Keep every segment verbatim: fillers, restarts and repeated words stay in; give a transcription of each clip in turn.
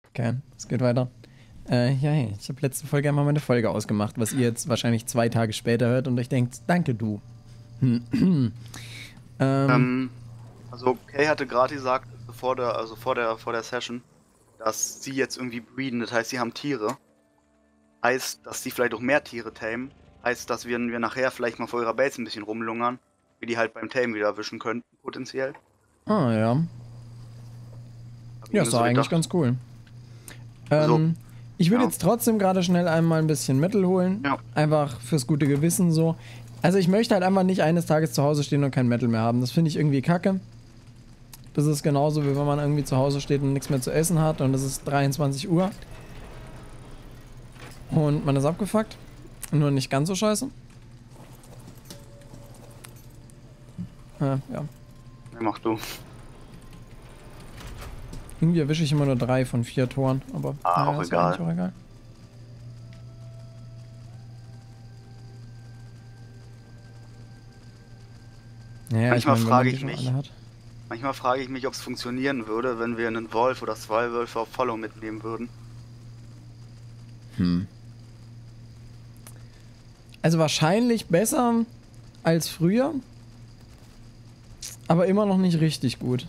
Okay, es geht weiter. Äh, ja, hey, ich habe letzte Folge einmal meine Folge ausgemacht, was ihr jetzt wahrscheinlich zwei Tage später hört und euch denkt, danke du. ähm, Ähm, also Kay hatte gerade gesagt, vor der, also vor der, vor der Session, dass sie jetzt irgendwie breeden, das heißt, sie haben Tiere. Heißt, dass sie vielleicht auch mehr Tiere tamen. Heißt, dass wir, wir nachher vielleicht mal vor ihrer Base ein bisschen rumlungern, wir die halt beim Tamen wieder erwischen könnten, potenziell. ah ja. Hab ich Ja, mir ist so doch eigentlich gedacht. ganz cool. Also, Ähm, ich würde ja. jetzt trotzdem gerade schnell einmal ein bisschen Metal holen. Ja. Einfach fürs gute Gewissen so. Also ich möchte halt einfach nicht eines Tages zu Hause stehen und kein Metal mehr haben. Das finde ich irgendwie kacke. Das ist genauso, wie wenn man irgendwie zu Hause steht und nichts mehr zu essen hat und es ist dreiundzwanzig Uhr. Und man ist abgefuckt. Nur nicht ganz so scheiße. Äh, ja. Ja, mach du. Irgendwie erwische ich immer nur drei von vier Toren, aber Ah, naja, auch ist ja egal. eigentlich auch egal. Naja, Manchmal ich mein, wenn man frage die ich schon mich, alle hat. manchmal frage ich mich, ob es funktionieren würde, wenn wir einen Wolf oder zwei Wölfe auf Follow mitnehmen würden. Hm. Also wahrscheinlich besser als früher, aber immer noch nicht richtig gut.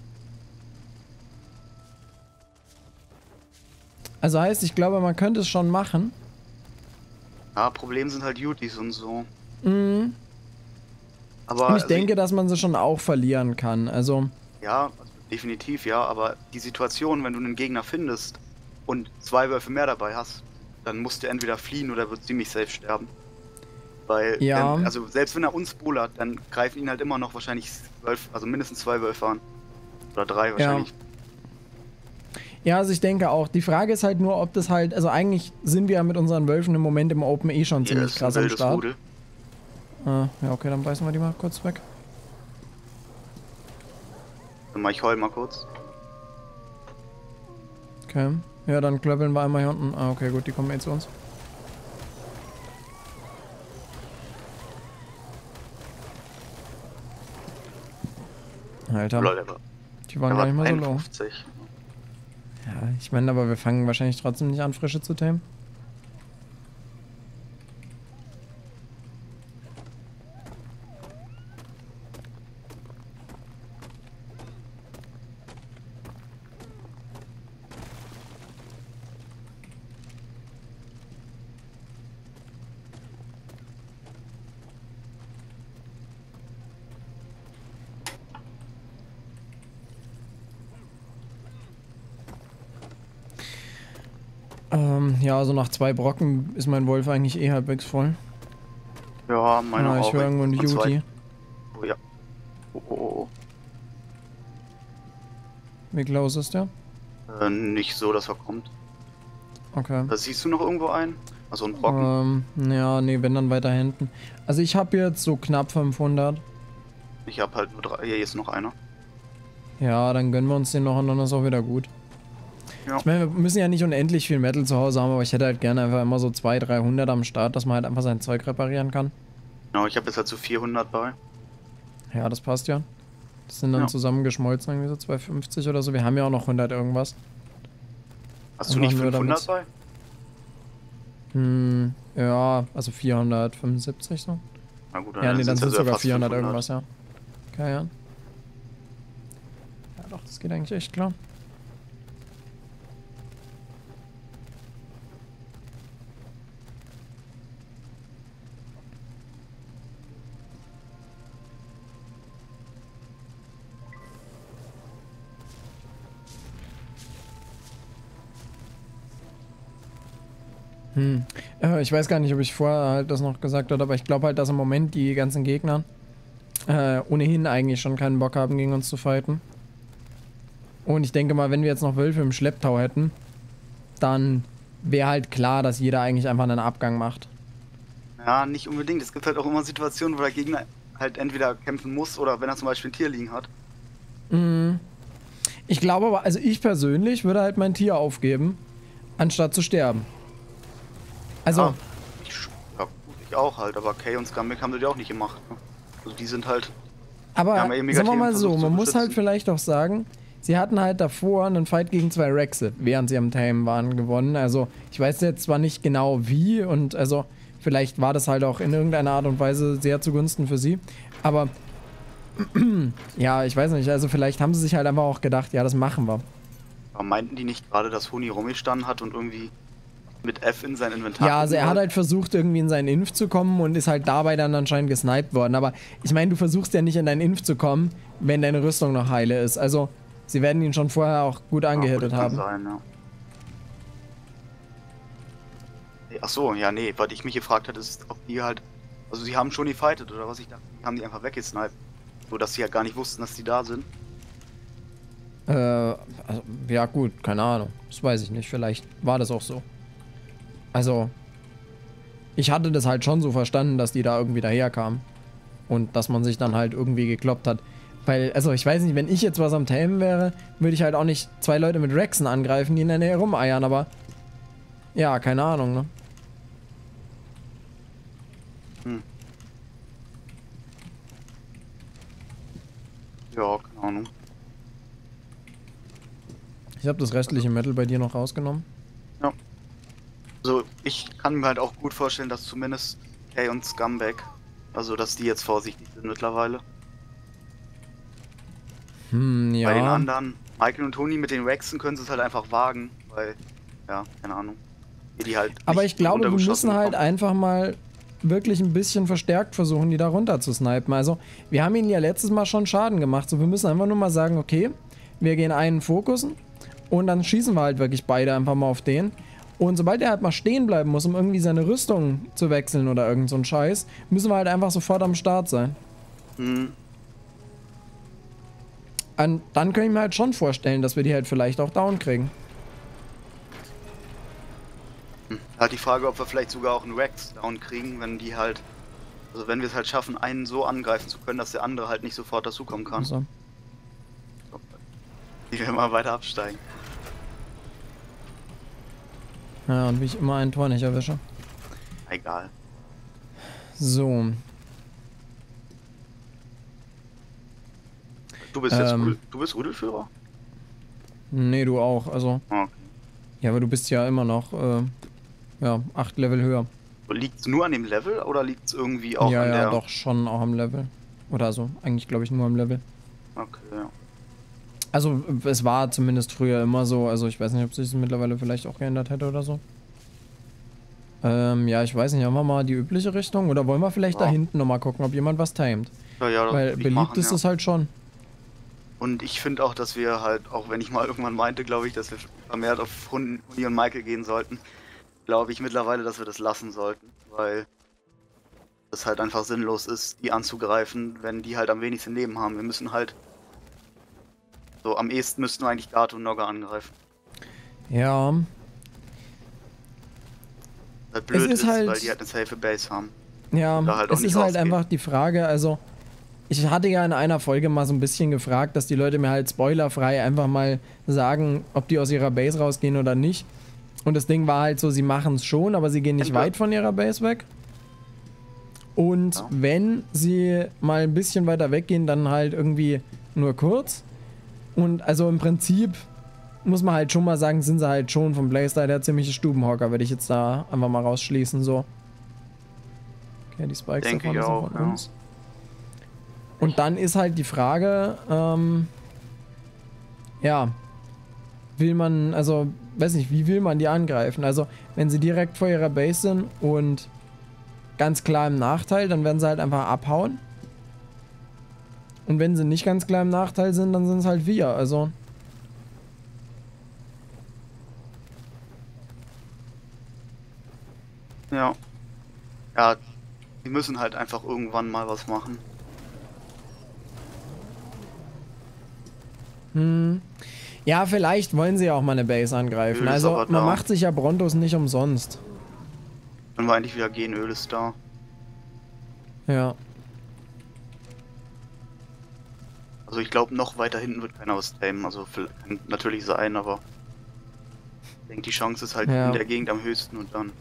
Also heißt, ich glaube, man könnte es schon machen. Ja, Problem sind halt Utis und so. Mhm. Aber Und ich also denke, dass man sie schon auch verlieren kann. Also, ja, also definitiv ja, aber die Situation, wenn du einen Gegner findest und zwei Wölfe mehr dabei hast, dann musst du entweder fliehen oder wird ziemlich safe sterben. Weil, ja. wenn, also selbst wenn er uns bullert, dann greifen ihn halt immer noch wahrscheinlich Wölfe, also mindestens zwei Wölfe an. Oder drei wahrscheinlich. Ja. Ja, also ich denke auch. Die Frage ist halt nur, ob das halt, also eigentlich sind wir ja mit unseren Wölfen im Moment im Open eh schon Hier ziemlich ist ein krass am wildes Start. Rudel. Ah, ja, okay, dann beißen wir die mal kurz weg. Dann mach ich heul mal kurz. Okay. Ja, dann klöppeln wir einmal hier unten. Ah, okay, gut, die kommen eh zu uns. Alter, Lol, der war, die waren der gar war nicht mal so low. einundfünfzig. Ja, ich meine, aber wir fangen wahrscheinlich trotzdem nicht an, Frische zu tamen. Ähm, ja, also nach zwei Brocken ist mein Wolf eigentlich eh halbwegs voll. Ja, meine Ah, ich auch. höre irgendwo einen Und zwei- Duty. Oh ja. Oh, oh, oh. Wie close ist der? Äh, nicht so, dass er kommt. Okay. Da siehst du noch irgendwo einen? Also einen Brocken? Ähm, ja, nee, wenn dann weiter hinten. Also ich habe jetzt so knapp fünfhundert. Ich habe halt nur drei. Hier ist noch einer. Ja, dann gönnen wir uns den noch und dann ist auch wieder gut. Ja. Ich meine, wir müssen ja nicht unendlich viel Metal zu Hause haben, aber ich hätte halt gerne einfach immer so zweihundert, dreihundert am Start, dass man halt einfach sein Zeug reparieren kann. Genau, ich habe jetzt halt so vierhundert bei. Ja, das passt ja. Das sind dann Ja. zusammengeschmolzen, irgendwie so zweihundertfünfzig oder so. Wir haben ja auch noch hundert irgendwas. Hast du Einfach nicht nur fünfhundert damit- bei? Hm, ja, also vierhundertfünfundsiebzig so. Na gut, dann Ja, nee, dann sind's sind es ja sogar fast vierhundert fünfhundert. irgendwas, ja. Okay, ja. Ja doch, das geht eigentlich echt klar. Hm. Äh, ich weiß gar nicht, ob ich vorher halt das noch gesagt habe, aber ich glaube halt, dass im Moment die ganzen Gegner äh, ohnehin eigentlich schon keinen Bock haben, gegen uns zu fighten. Und ich denke mal, wenn wir jetzt noch Wölfe im Schlepptau hätten, dann wäre halt klar, dass jeder eigentlich einfach einen Abgang macht. Ja, nicht unbedingt. Es gibt halt auch immer Situationen, wo der Gegner halt entweder kämpfen muss oder wenn er zum Beispiel ein Tier liegen hat. Mhm. Ich glaube aber, also ich persönlich würde halt mein Tier aufgeben, anstatt zu sterben. Also, Ja, ich, ja, gut, ich auch halt, aber Kay und Scumbag haben das ja auch nicht gemacht. Ne? Also die sind halt. aber Ja, aber eben sagen wir negativ mal so, versucht zu man muss halt beschützen. vielleicht auch sagen, sie hatten halt davor einen Fight gegen zwei Rexe, während sie am Tamen waren, gewonnen. Also ich weiß jetzt zwar nicht genau wie und also vielleicht war das halt auch in irgendeiner Art und Weise sehr zugunsten für sie, aber ja, ich weiß nicht, also vielleicht haben sie sich halt einfach auch gedacht, ja, das machen wir. Aber meinten die nicht gerade, dass Huni rumgestanden hat und irgendwie mit F in sein Inventar... Ja, also er hat halt versucht, irgendwie in seinen Inf zu kommen und ist halt dabei dann anscheinend gesniped worden. Aber ich meine, du versuchst ja nicht in deinen Inf zu kommen, wenn deine Rüstung noch heile ist. Also, sie werden ihn schon vorher auch gut angehittet ja, haben. Sein, ja. Ach so, ja, nee, was ich mich gefragt hatte, ist, ob die halt... Also sie haben schon gefightet, oder was? Ich dachte, die haben die einfach weggesniped. So, dass sie ja gar nicht wussten, dass die da sind. Äh, also, ja gut, keine Ahnung. Das weiß ich nicht. Vielleicht war das auch so. Also, ich hatte das halt schon so verstanden, dass die da irgendwie daherkamen. Und dass man sich dann halt irgendwie gekloppt hat. Weil, also ich weiß nicht, wenn ich jetzt was am Tamen wäre, würde ich halt auch nicht zwei Leute mit Rexen angreifen, die in der Nähe rumeiern, aber... Ja, keine Ahnung, ne? Hm. Ja, keine Ahnung. Ich habe das restliche Metal bei dir noch rausgenommen. Ja. Also ich kann mir halt auch gut vorstellen, dass zumindest Kay und Scumbag, also dass die jetzt vorsichtig sind mittlerweile. Hm, ja. Bei den anderen, Michael und Toni mit den Rexen können sie es halt einfach wagen, weil, ja, keine Ahnung. Die halt Aber ich glaube, wir müssen halt einfach mal wirklich ein bisschen verstärkt versuchen, die da runter zu snipen. Also, wir haben ihnen ja letztes Mal schon Schaden gemacht. So, wir müssen einfach nur mal sagen, okay, wir gehen einen fokussen und dann schießen wir halt wirklich beide einfach mal auf den. Und sobald er halt mal stehen bleiben muss, um irgendwie seine Rüstung zu wechseln oder irgend so ein Scheiß, müssen wir halt einfach sofort am Start sein. Mhm. Und dann kann ich mir halt schon vorstellen, dass wir die halt vielleicht auch down kriegen. Halt die Frage, ob wir vielleicht sogar auch einen Rex down kriegen, wenn die halt, also wenn wir es halt schaffen, einen so angreifen zu können, dass der andere halt nicht sofort dazukommen kann. So. Die wir mal weiter absteigen. Ja, und wie ich immer ein Tor nicht erwische. Egal. So. Du bist jetzt Ähm, Rudel, du bist Rudelführer? Nee, du auch. Also. Okay. Ja, aber du bist ja immer noch äh, ja, acht Level höher. Liegt es nur an dem Level oder liegt es irgendwie auch ja, an ja, der... Ja, doch, schon auch am Level. Oder so. Eigentlich glaube ich nur am Level. Okay, ja. Also, es war zumindest früher immer so. Also, ich weiß nicht, ob sich das mittlerweile vielleicht auch geändert hätte oder so. Ähm, ja, ich weiß nicht. Haben wir mal die übliche Richtung? Oder wollen wir vielleicht ja. da hinten nochmal gucken, ob jemand was timet? Ja, ja, das Weil würde ich beliebt machen, ist ja. es halt schon. Und ich finde auch, dass wir halt, auch wenn ich mal irgendwann meinte, glaube ich, dass wir vermehrt auf Huni und Michael gehen sollten, glaube ich mittlerweile, dass wir das lassen sollten, weil es halt einfach sinnlos ist, die anzugreifen, wenn die halt am wenigsten Leben haben. Wir müssen halt, so am ehesten müssten wir eigentlich Gato und Nogga angreifen. Ja. Was blöd Es ist ist, halt- weil die halt eine safe Base haben. Ja, da halt auch es nicht ist halt rausgehen. einfach die Frage, also ich hatte ja in einer Folge mal so ein bisschen gefragt, dass die Leute mir halt spoilerfrei einfach mal sagen, ob die aus ihrer Base rausgehen oder nicht. Und das Ding war halt so, sie machen es schon, aber sie gehen nicht Ende. weit von ihrer Base weg. Und Ja. wenn sie mal ein bisschen weiter weggehen, dann halt irgendwie nur kurz. Und also im Prinzip muss man halt schon mal sagen, sind sie halt schon vom Playstyle der ziemliche Stubenhocker, würde ich jetzt da einfach mal rausschließen, so. Okay, die Spikes Denke davon ich sind auch, von ja. uns. Und dann ist halt die Frage, ähm, ja, will man, also, weiß nicht, wie will man die angreifen? Also, wenn sie direkt vor ihrer Base sind und ganz klar im Nachteil, dann werden sie halt einfach abhauen. Und wenn sie nicht ganz klar im Nachteil sind, dann sind es halt wir, also. Ja. Ja, die müssen halt einfach irgendwann mal was machen. Hm. Ja, vielleicht wollen sie ja auch mal eine Base angreifen. Öl ist Also, aber man da. macht sich ja Brontos nicht umsonst. Können wir eigentlich wieder gehen, Öl ist da. Ja. Also ich glaube, noch weiter hinten wird keiner was tamen. Also kann natürlich sein, aber ich denke, die Chance ist halt Ja. in der Gegend am höchsten und dann.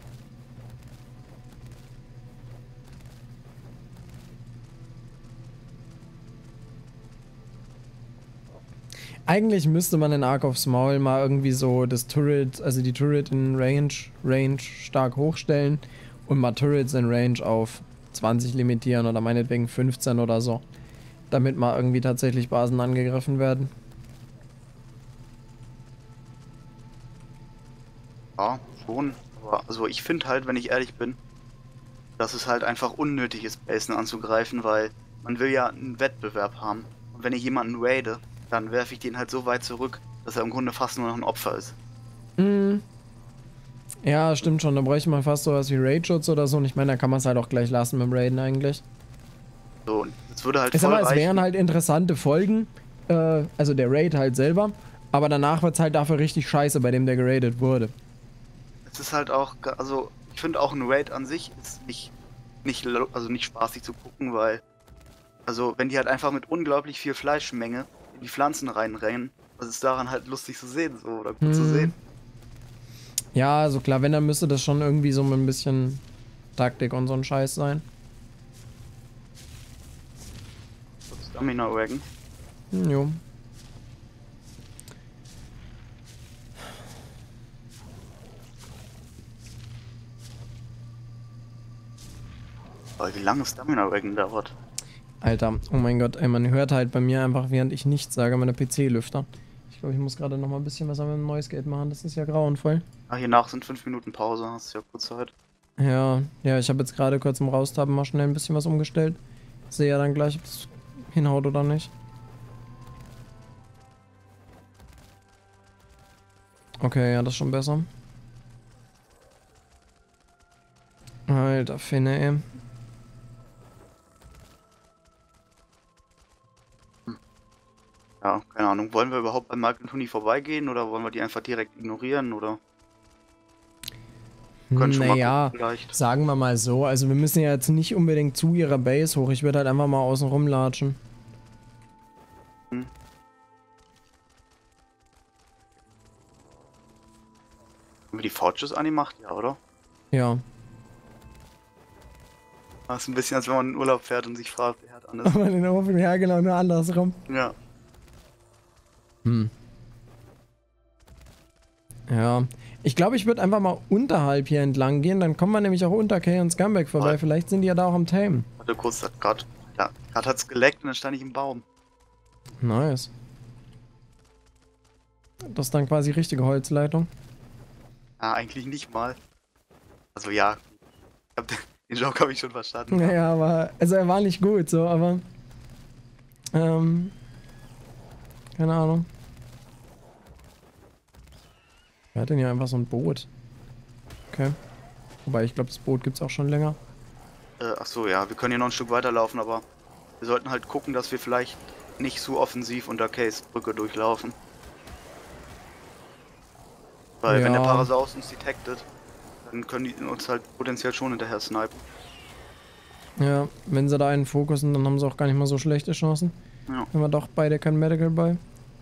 Eigentlich müsste man in Ark of Maul mal irgendwie so das Turret, also die Turret in Range, Range stark hochstellen und mal Turrets in Range auf zwanzig limitieren oder meinetwegen fünfzehn oder so. Damit mal irgendwie tatsächlich Basen angegriffen werden. Ja, schon. Aber also ich finde halt, wenn ich ehrlich bin, dass es halt einfach unnötig ist, Basen anzugreifen, weil man will ja einen Wettbewerb haben. Und wenn ich jemanden raide, dann werfe ich den halt so weit zurück, dass er im Grunde fast nur noch ein Opfer ist. Mhm. Ja, stimmt schon. Da bräuchte man fast sowas wie Raid-Schutz oder so. Und ich meine, da kann man es halt auch gleich lassen mit dem Raiden eigentlich. So, und das würde halt Ich sag voll mal, es reichen. wären halt interessante Folgen. Äh, also der Raid halt selber. Aber danach wird es halt dafür richtig scheiße, bei dem der geradet wurde. Es ist halt auch, ga- also ich finde auch ein Raid an sich ist nicht, nicht, lo- also nicht spaßig zu gucken, weil, also wenn die halt einfach mit unglaublich viel Fleischmenge in die Pflanzen reinrennen, was ist daran halt lustig zu sehen, so, oder gut Hm. zu sehen. Ja, also klar, wenn, dann müsste das schon irgendwie so mit ein bisschen Taktik und so ein Scheiß sein. Stamina Wagon. Hm, jo. Aber wie lange Stamina Wagon dauert. Alter, oh mein Gott, ey, man hört halt bei mir einfach, während ich nichts sage, meine P C-Lüfter. Ich glaube, ich muss gerade noch mal ein bisschen was an meinem Noise Gate machen, das ist ja grauenvoll. Ah, hier nach sind fünf Minuten Pause, hast du ja kurz Zeit. Ja, ja, ich habe jetzt gerade kurz im Raustaben mal schnell ein bisschen was umgestellt. Sehe ja dann gleich, ob es hinhaut oder nicht. Okay, ja, das ist schon besser. Alter, Finne, ey. Ja, keine Ahnung. Wollen wir überhaupt bei Mike und Toni vorbeigehen oder wollen wir die einfach direkt ignorieren oder? Können schon mal Naja, gucken, vielleicht. sagen wir mal so, also wir müssen ja jetzt nicht unbedingt zu ihrer Base hoch. Ich würde halt einfach mal außen rumlatschen. Hm. Haben wir die Forges angemacht? Ja, oder? Ja. Das ist ein bisschen, als wenn man in Urlaub fährt und sich fragt, wer hat anders. Aber den Ofen, ja genau, nur andersrum. Ja. Hm. Ja. Ich glaube, ich würde einfach mal unterhalb hier entlang gehen, dann kommen wir nämlich auch unter Kay und Scumbag vorbei. Warte. Vielleicht sind die ja da auch am Tame. Warte kurz, gerade ja, gerade hat's geleckt und dann stand ich im Baum. Nice. Das ist dann quasi richtige Holzleitung. Ah, eigentlich nicht mal. Also ja, ich hab, den Joke habe ich schon verstanden. Naja, aber, also er war nicht gut, so, aber, ähm, keine Ahnung. Wer hat denn hier einfach so ein Boot? Okay. Wobei, ich glaube, das Boot gibt's auch schon länger. Äh, ach so, ja, wir können hier noch ein Stück weiterlaufen, aber wir sollten halt gucken, dass wir vielleicht nicht zu offensiv unter Case Brücke durchlaufen. Weil wenn der Ja. Parasaurus uns detected, dann können die uns halt potenziell schon hinterher snipen. Ja, wenn sie da einen fokussen, dann haben sie auch gar nicht mal so schlechte Chancen. Ja. Wenn wir doch beide kein Medical bei.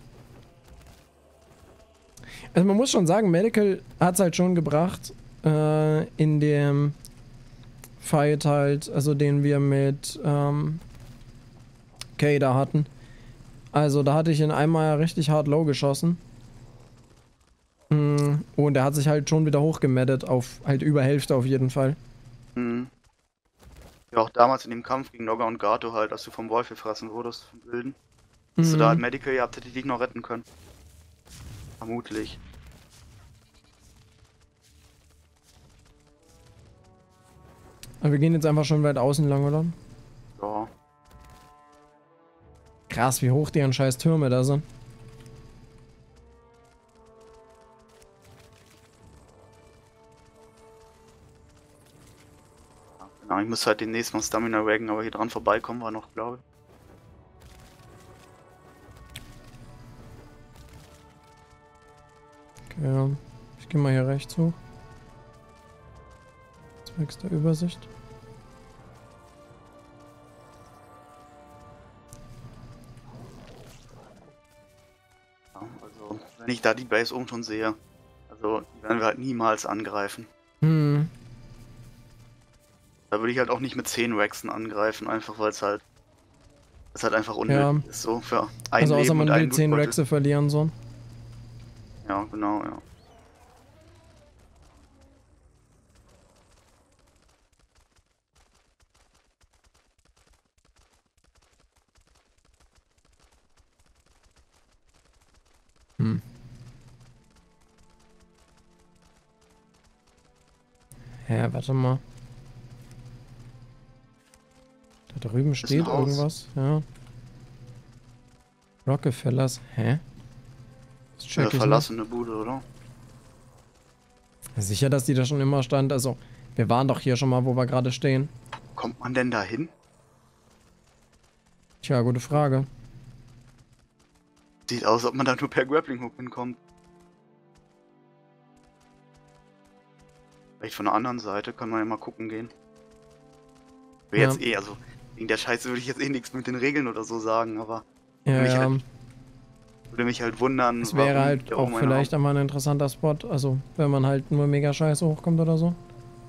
Also man muss schon sagen, Medical hat's halt schon gebracht, äh, in dem Fight halt, also den wir mit, ähm, Kay da hatten. Also da hatte ich ihn einmal richtig hart low geschossen. Mm, Und er hat sich halt schon wieder hochgemaddet auf halt über Hälfte auf jeden Fall. Mhm. Ja, auch damals in dem Kampf gegen Nogga und Gato halt, als du vom Wolf gefressen wurdest, vom Wilden. Hast du da halt Mhm. Medical gehabt, hätte ich dich noch retten können. Vermutlich. Aber wir gehen jetzt einfach schon weit außen lang, oder? Ja. Krass, wie hoch deren scheiß Türme da sind. Ja, genau, ich muss halt demnächst mal Stamina Wagon, aber hier dran vorbeikommen war noch, glaube ich. Okay, ja. Ich gehe mal hier rechts hoch. Zwecks der Übersicht. Ja, also, wenn ich da die Base oben schon sehe, also, die werden wir halt niemals angreifen. Hm. Da würde ich halt auch nicht mit zehn Waxen angreifen, einfach weil es halt, Das hat einfach unnötig Ja. ist, so für ein Also außer Leben man und will einen zehn Lootbeutel. Rexe verlieren, so. Ja, genau, ja. Hm. Ja, warte mal. Da drüben Das ist ein steht Haus. irgendwas, ja. Rockefellers, hä? Das check Eine ich nicht. verlassene Bude, oder? Sicher, dass die da schon immer stand? Also, wir waren doch hier schon mal, wo wir gerade stehen. Kommt man denn da hin? Tja, gute Frage. Sieht aus, als ob man da nur per Grappling Hook hinkommt. Vielleicht von der anderen Seite kann man ja mal gucken gehen. Aber Ja. jetzt eh, also wegen der Scheiße würde ich jetzt eh nichts mit den Regeln oder so sagen, aber Ja, mich ja. halt, würde mich halt wundern, Es wäre warum halt der auch oben einer vielleicht Raum- einmal ein interessanter Spot. Also, wenn man halt nur mega scheiße hochkommt oder so.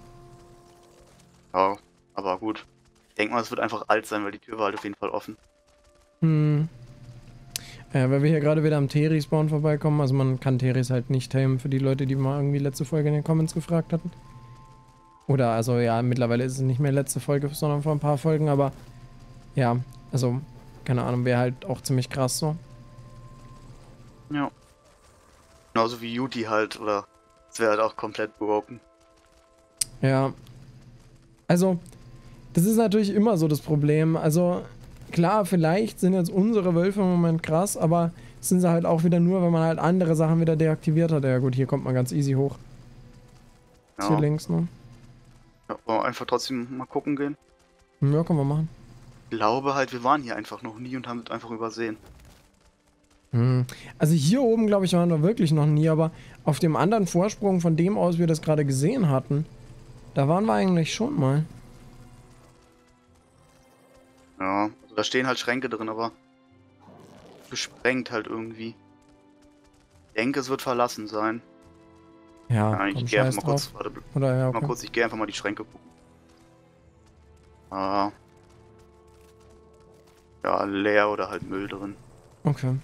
Ja, aber gut. Ich denke mal, es wird einfach alt sein, weil die Tür war halt auf jeden Fall offen. Hm. Ja, weil wir hier gerade wieder am Teri-Spawn vorbeikommen. Also man kann Teris halt nicht tamen, für die Leute, die mal irgendwie letzte Folge in den Comments gefragt hatten. Oder, also ja, mittlerweile ist es nicht mehr letzte Folge, sondern vor ein paar Folgen, aber ja, also, keine Ahnung, wäre halt auch ziemlich krass so. Ja. Genauso wie Yuti halt, oder es wäre halt auch komplett broken. Ja. Also, das ist natürlich immer so das Problem. Also, klar, vielleicht sind jetzt unsere Wölfe im Moment krass, aber sind sie halt auch wieder nur, wenn man halt andere Sachen wieder deaktiviert hat. Ja gut, hier kommt man ganz easy hoch. Ist Ja. hier links, ne? Ja, wollen wir einfach trotzdem mal gucken gehen? Ja, können wir machen. Ich glaube halt, wir waren hier einfach noch nie und haben es einfach übersehen. Hm. Also hier oben, glaube ich, waren wir wirklich noch nie, aber auf dem anderen Vorsprung, von dem aus wir das gerade gesehen hatten, da waren wir eigentlich schon mal. Ja, also da stehen halt Schränke drin, aber gesprengt halt irgendwie. Ich denke, es wird verlassen sein. Ja, Ja, komm, ich gehe einfach scheiß mal drauf. kurz, warte, Oder ja, mal okay. kurz, ich gehe einfach mal die Schränke gucken. Ah. Ja, leer oder halt Müll drin. Okay.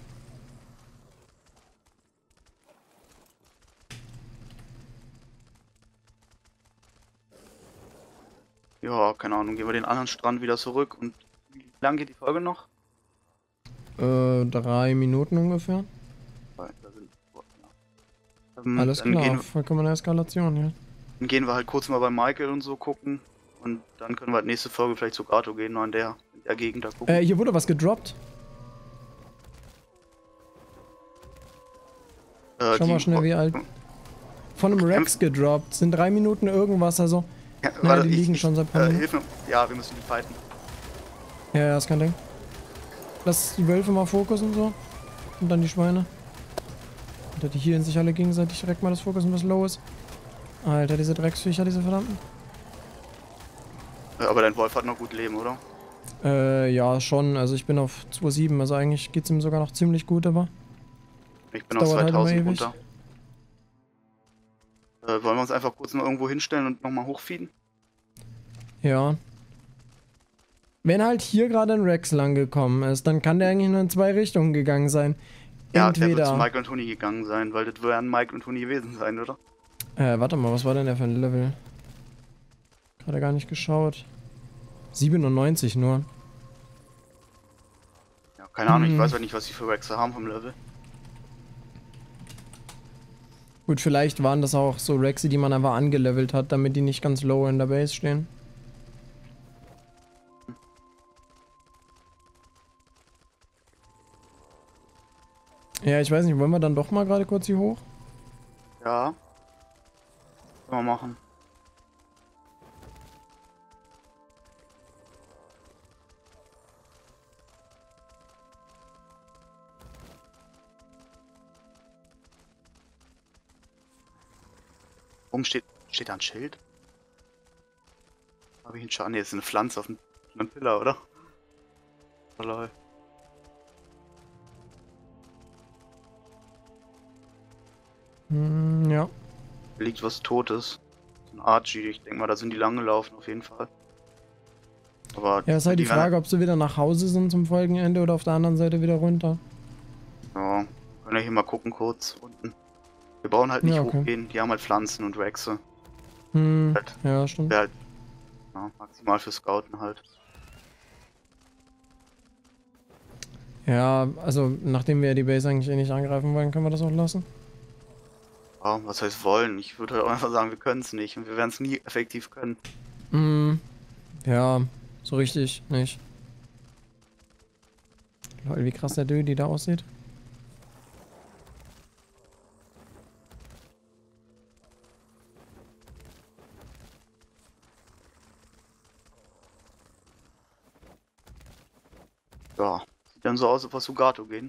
Ja, keine Ahnung, gehen wir den anderen Strand wieder zurück und wie lang geht die Folge noch? Äh, drei Minuten ungefähr. Weil da sind- ja. Ähm, Alles dann klar, Gehen, vollkommene Eskalation, ja. dann gehen wir halt kurz mal bei Michael und so gucken. Und dann können wir halt nächste Folge vielleicht zu Gato gehen, nur in der, in der Gegend da gucken. Äh, hier wurde was gedroppt. Äh, Schau die- mal schnell, wie alt. Von einem Rex gedroppt. Sind drei Minuten irgendwas, also. Ja, Naja, warte, die ich- liegen ich- schon seit paar äh, Minuten. hilf mir. Ja, wir müssen die fighten. Ja, ja, ist kein Ding. Lass die Wölfe mal fokussen so. Und dann die Schweine. Alter, die healen sich alle gegenseitig direkt mal das Fokussen, was low ist. Alter, diese Drecksviecher, diese verdammten. Äh, aber dein Wolf hat noch gut Leben, oder? Äh, ja, schon. Also ich bin auf zwei Komma sieben, also eigentlich geht's ihm sogar noch ziemlich gut, aber. Ich bin Das auf dauert halt immer zweitausend ewig. runter. Äh, wollen wir uns einfach kurz mal irgendwo hinstellen und nochmal hochfeeden? Ja. Wenn halt hier gerade ein Rex lang gekommen ist, dann kann der eigentlich nur in zwei Richtungen gegangen sein. Ja, der wird zu Entweder. Mike und Toni gegangen sein, weil das werden Mike und Toni gewesen sein, oder? Äh, warte mal, was war denn der für ein Level? Gerade gar nicht geschaut. siebenundneunzig nur. Ja, keine Ahnung, Hm. ich weiß halt nicht, was die für Rexe haben vom Level. Gut, vielleicht waren das auch so Rexy, die man einfach angelevelt hat, damit die nicht ganz low in der Base stehen. Ja, ich weiß nicht, wollen wir dann doch mal gerade kurz hier hoch? Ja. Können wir machen. Warum steht, steht da ein Schild? Habe ich einen Schaden? Ne, ist eine Pflanze auf einem, einem Pillar, oder? Oh, lol. Hm, ja. Hier liegt was Totes. So ein Archie, ich denke mal, da sind die lang gelaufen, auf jeden Fall. Aber ja, ist halt die Frage, ob sie wieder nach Hause sind zum Folgenende oder auf der anderen Seite wieder runter. Ja, können wir hier mal gucken kurz unten. Wir brauchen halt nicht ja, okay. hochgehen, die haben halt Pflanzen und Rechse. Hm, halt, ja, stimmt. Halt, ja, maximal für Scouten halt. Ja, also nachdem wir die Base eigentlich eh nicht angreifen wollen, können wir das auch lassen. Ja, was heißt wollen? Ich würde halt auch einfach sagen, wir können es nicht und wir werden es nie effektiv können. Hm, ja, so richtig nicht. Lol, wie krass der Dödi da aussieht. Ja, sieht dann so aus, als wir zu Gato gehen.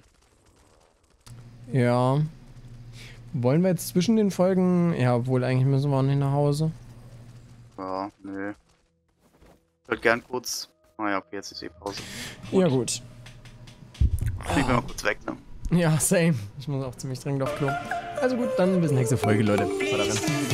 Ja. Wollen wir jetzt zwischen den Folgen... Ja, obwohl eigentlich müssen wir auch nicht nach Hause. Ja, nö. Ich würde gern kurz... Naja, okay, jetzt ist eh Pause. Gut. Ja, gut. Ich bin mal kurz weg, ne? Ja, same. Ich muss auch ziemlich dringend auf Klo. Also gut, dann bis nächste Folge, Leute. Haut rein.